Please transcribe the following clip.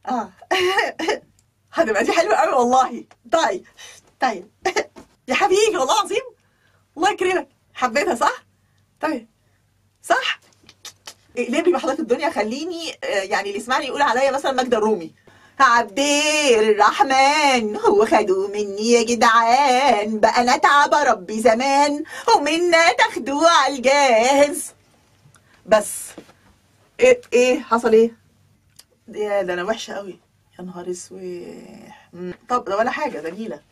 اه هتبقى دي حلوه قوي والله. طيب طيب يا حبيبي والله العظيم، الله يكرمك، حبيتها صح؟ طيب صح؟ اقلبي بحضرتك الدنيا، خليني يعني اللي يسمعني يقول عليا مثلا ماجدة الرومي. عبد الرحمن هو خدوه مني يا جدعان، بقى انا اتعب ربي زمان ومنا تاخدوه على الجاهز. بس ايه حصل ايه؟ يا ده انا وحشه قوي، يا نهار اسود. طب ده ولا حاجه، ده نيله.